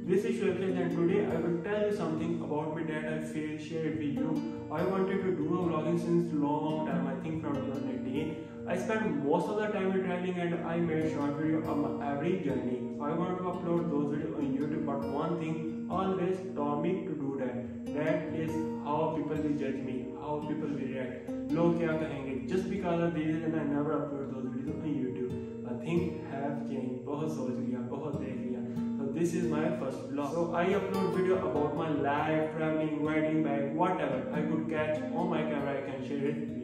This is Shwekaj and today I will tell you something about me that I feel shared with you. I wanted to do a vlogging since long time, I think from 2018. I spent most of the time in traveling and I made short video of my every journey. I want to upload those videos on YouTube, but one thing always told me to do that. That is how people will judge me, how people will react. लोग क्या कहेंगे? Just because of this and I never upload those videos on YouTube. I think have changed. बहुत सोच लिया, बहुत देख लिया. So this is my first vlog. So I upload video about my life, traveling, riding bike, whatever I could catch on my camera. I can share it.